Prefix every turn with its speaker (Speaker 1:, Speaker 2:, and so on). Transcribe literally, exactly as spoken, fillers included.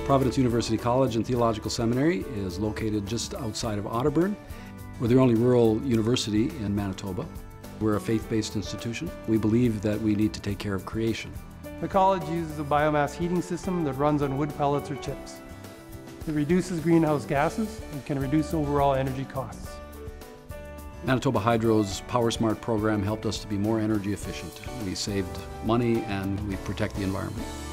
Speaker 1: Providence University College and Theological Seminary is located just outside of Otterburn. We're the only rural university in Manitoba. We're a faith-based institution. We believe that we need to take care of creation.
Speaker 2: The college uses a biomass heating system that runs on wood pellets or chips. It reduces greenhouse gases and can reduce overall energy costs.
Speaker 1: Manitoba Hydro's Power Smart program helped us to be more energy efficient. We saved money and we protect the environment.